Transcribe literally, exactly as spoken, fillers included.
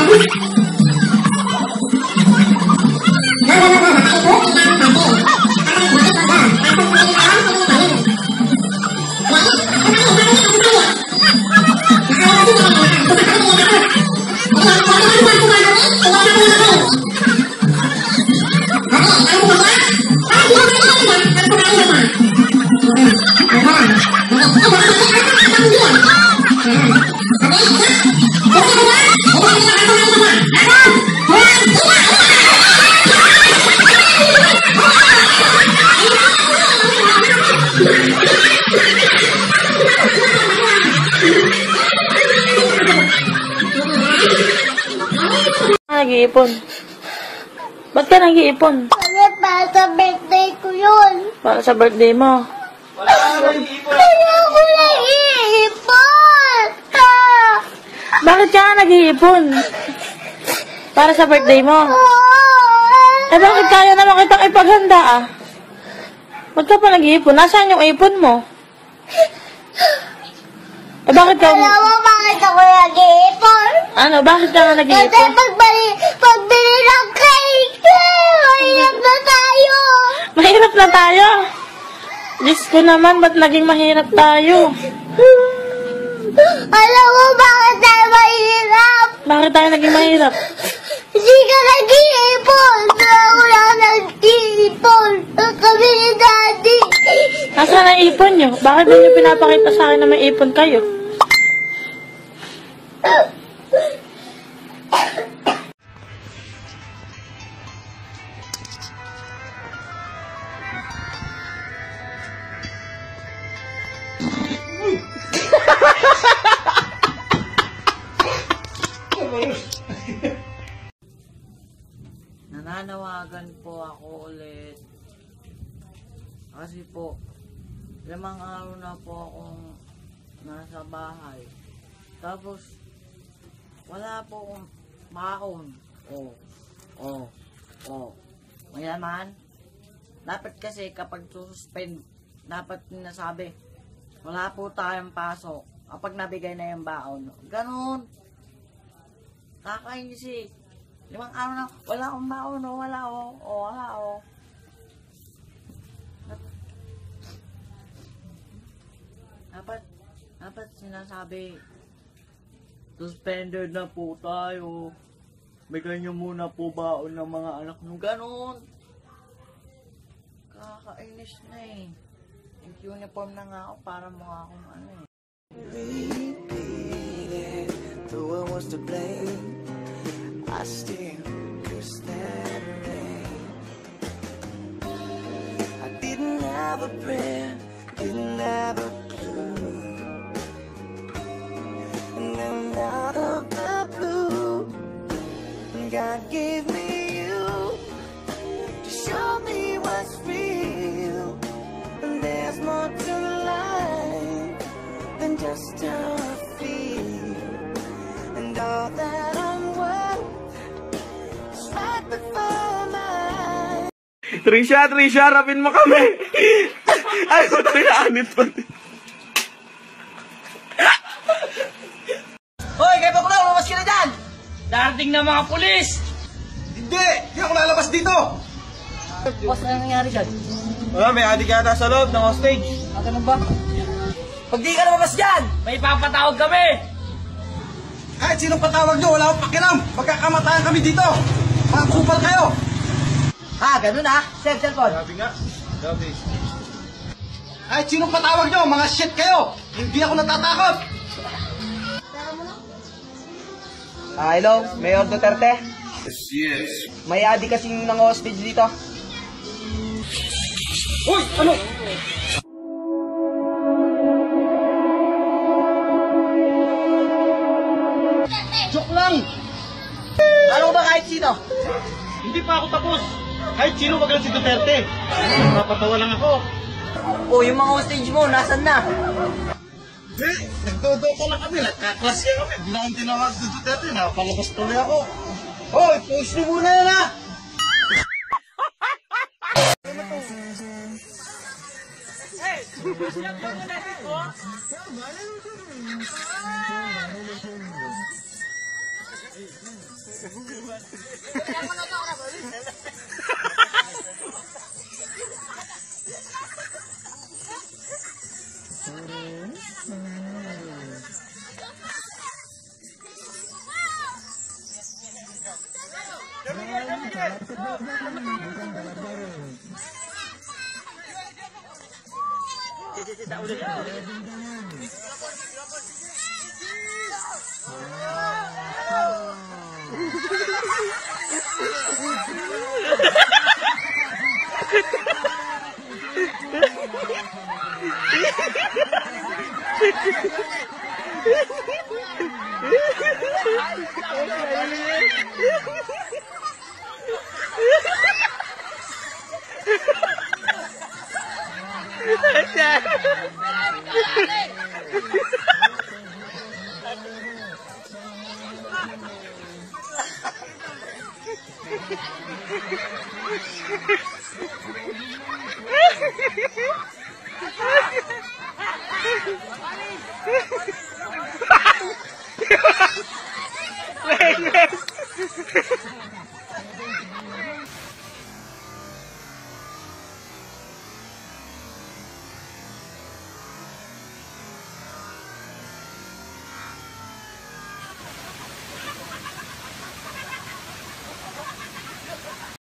Nag-iipon. Ba't ka nag-iipon? Kasi para sa birthday ko yun. Para sa birthday mo. Wala ka naman nag-iipon. Kaya ako nag-iipon. Ah. Bakit ka nag-iipon? Para sa birthday mo. Eh bakit kaya naman kitang ipaghanda ah? Ba't ka pa nag-iipon? Nasaan yung ipon mo? Eh bakit ka... Alam mo bakit ako nag-iipon? Ano? Bakit ka Kasi nag-iipon? pagbili, pagbili ng cake, mahirap na tayo. Mahirap na tayo. Diyos ko naman, ba't naging mahirap tayo? Alam mo bakit tayo mahirap? Bakit tayo naging mahirap? Hindi ka nag-iipon. Ako lang nag-iipon. Kami ni Daddy. Nasaan ang ipon nyo? Bakit ba nyo pinapakita sa akin na may ipon kayo? Nananawagan po ako ulit. Kasi po, limang araw na po akong nasa bahay. Tapos, wala po akong baon. Oh, oh, oh. Mayaman. Dapat kasi kapag suspend, dapat nasabi, wala po tayong pasok. Kapag nabigay na yung baon. Ganon. Kakainis eh. Limang araw na, wala akong baon, oh, wala, oh, oh, wala, oh. Dapat, dapat sinasabi, suspended na po tayo. Bigay nyo muna po baon ng mga anak nyo. Ganon. Kakainis na eh. Uniform na nga ako para mukha akong ano eh. Though I was to blame, I still curse that rain. I didn't have a prayer, didn't have a clue. And then out of the blue, God gave me you to show me what's real. And there's more to life than just how I feel. And all that I'm worth is right before my eyes. Trisha, Trisha, rapin mo kami. Ay, ito yung anit pa. Hoy, kayo pa pala, lumabas ka na dyan! Darating na mga pulis! Hindi! Hindi ako lalabas dito! Boss, ano nangyari dyan? Wala, may adik yata sa loob ng hostage. Ah, ganun ba? Pag di ka lumabas dyan, may papatawag kami! Kahit sinong patawag nyo, wala akong pakiram. Magkakamatayan kami dito. Mga kupal kayo. Ah, ganun ah? Sir, cellphone. Gabi nga. Gabi. Kahit sinong patawag nyo, mga shit kayo. Hindi ako natatakot. Ah, hello, Mayor Duterte? Yes, yes. May adi kasing ng hostage dito. Uy, ano? Joke lang. Ano ba kahit sino? Hindi pa ako tapos. Kahit sino magalang si Duterte. Napatawa lang ako. Oh, yung mga hostage mo, nasan na? Eh, nagdodoko lang kami. Nagkaklasya kami. Hindi na akong tinawag si Duterte. Napalabas tuloy ako. Oh, i-post nyo muna yan ha.